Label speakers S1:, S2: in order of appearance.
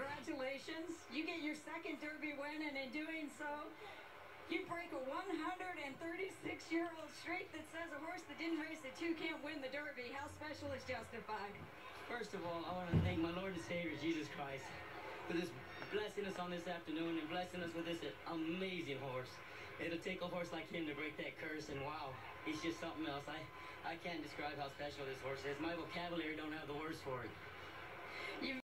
S1: congratulations. You get your second Derby win, and in doing so, you break a 136-year-old streak that says a horse that didn't race at 2 can't win the Derby. How special is Justified?
S2: First of all, I want to thank my Lord and Savior, Jesus Christ, for this blessing us on this afternoon and blessing us with this amazing horse. It'll take a horse like him to break that curse, and wow, he's just something else. I can't describe how special this horse is. My vocabulary don't have the words for it.